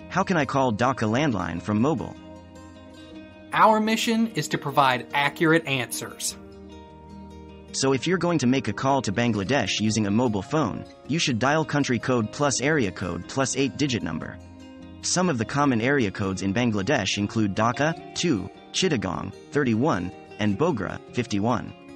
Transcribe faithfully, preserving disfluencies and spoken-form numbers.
How can I call Dhaka Landline from mobile? Our mission is to provide accurate answers. So if you're going to make a call to Bangladesh using a mobile phone, you should dial country code plus area code plus eight-digit number. Some of the common area codes in Bangladesh include Dhaka, two, Chittagong, thirty-one, and Bogra, fifty-one.